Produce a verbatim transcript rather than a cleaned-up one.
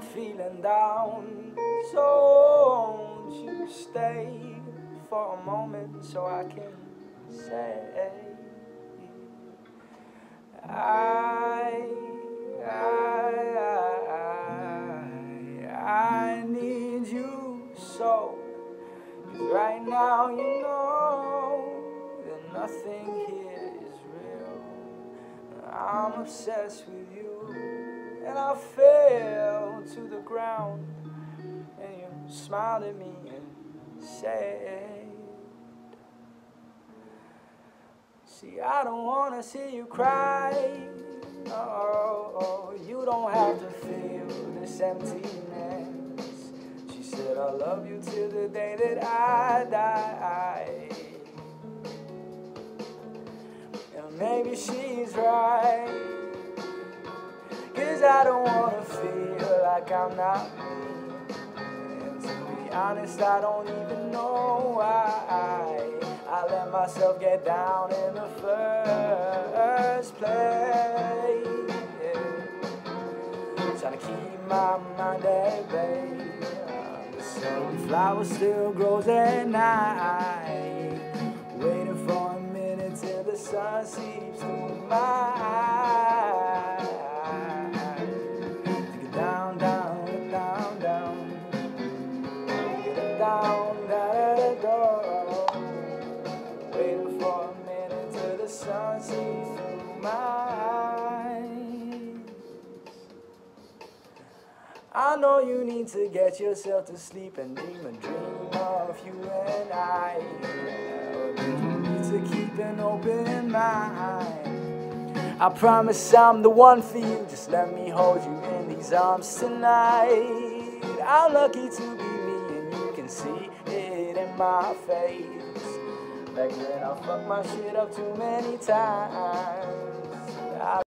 I'm feeling down, so won't you stay for a moment so I can say I, I, I, I need you so. 'Cause right now you know that nothing here is real. I'm obsessed with you, and I fell to the ground, and you smiled at me and said, see, I don't wanna see you cry. Oh, oh, you don't have to feel this emptiness. She said, I love you till the day that I die. And maybe she's right, 'cause I don't wanna feel like I'm not me. And to be honest, I don't even know why I let myself get down in the first place. Yeah. Trying to keep my mind at bay. The sunflower still grows at night, waiting for a minute till the sun seeps through my eyes. Take it down, down, down, down. Take it down, down, down. Waiting for a minute till the sun seeps through my eyes. I know you need to get yourself to sleep and dream a dream of you and I. You need to keep an open mind. I promise I'm the one for you. Just let me hold you in these arms tonight. I'm lucky to be me, and you can see it in my face. Back then I fucked my shit up too many times.